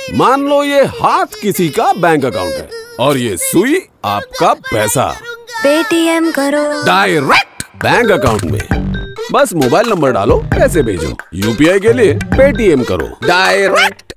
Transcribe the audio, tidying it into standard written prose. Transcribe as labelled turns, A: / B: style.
A: मान लो ये हाथ किसी का बैंक अकाउंट है और ये सुई आपका पैसा।
B: पेटीएम करो
A: डायरेक्ट बैंक अकाउंट में। बस मोबाइल नंबर डालो, पैसे भेजो। यूपीआई के लिए पेटीएम करो डायरेक्ट।